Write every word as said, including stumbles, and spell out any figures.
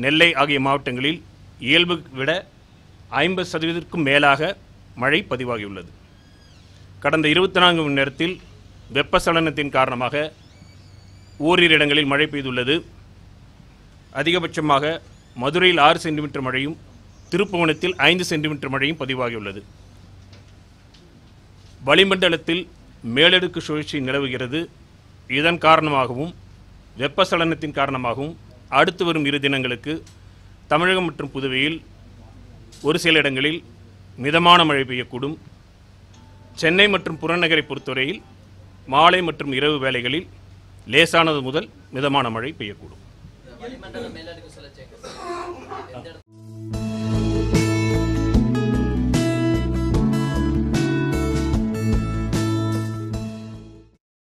நெல்லை ஆகிய மாவட்டங்களில் இயல்பு விட ஐம்பது சதவீதத்திற்கும் மேலாக மழை பதிவாகியுள்ளது. கடந்த இருபத்தி நான்கு மணி நேரத்தில் வெப்பசலனத்தின் காரணமாக ஓரிரு இடங்களில் மழை பெய்துள்ளது. அதிகபட்சமாக மதுரையில் ஆறு சென்டிமீட்டர் மழையும் திருப்புவனத்தில் ஐந்து சென்டிமீட்டர் மழையும் பதிவாகியுள்ளது. வளிமண்டலத்தில் மேலடுக்கு சுழற்சி நிலவுகிறது. இதன் காரணமாகவும் வெப்பசலனத்தின் காரணமாகவும் அடுத்து வரும் இரு தினங்களுக்கு தமிழகம் மற்றும் புதுவையில் ஒரு சில இடங்களில் மிதமான மழை பெய்யக்கூடும். சென்னை மற்றும் புறநகரை பொறுத்தவரையில் மாலை மற்றும் இரவு வேளைகளில் லேசானது முதல் மிதமான மழை பெய்யக்கூடும்.